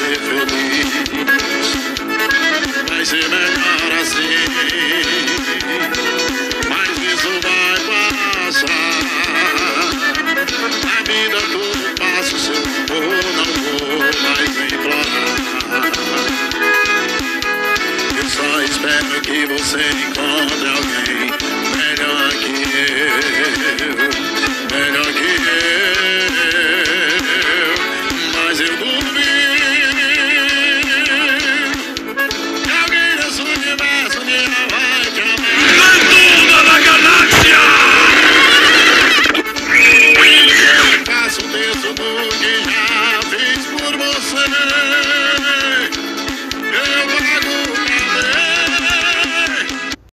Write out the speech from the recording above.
ser feliz. Vai ser melhor assim, mas isso vai passar. A vida tudo passa, se eu não vou mais implorar. Eu só espero que você encontre alguém